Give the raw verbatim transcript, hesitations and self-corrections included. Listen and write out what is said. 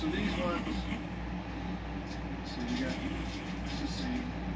So these ones, see, we got, let's just see.